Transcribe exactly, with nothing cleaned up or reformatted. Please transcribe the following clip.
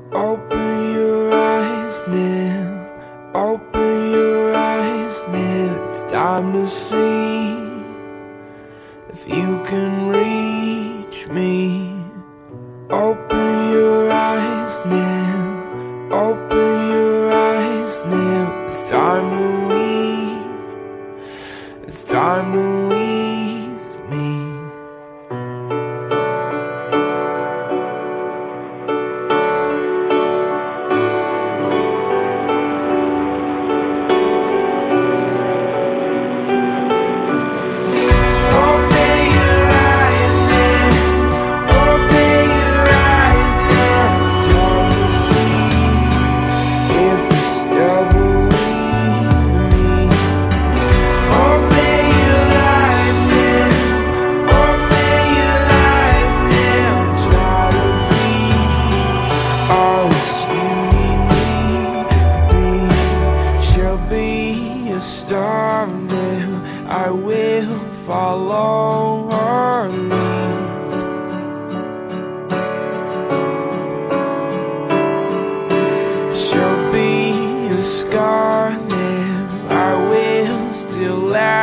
Open your eyes now, open your eyes now. It's time to see if you can reach me. Open your eyes now, open your eyes now. It's time to leave, it's time to leave me. Star now, I will follow her lead. She'll be a scar now, I will still laugh.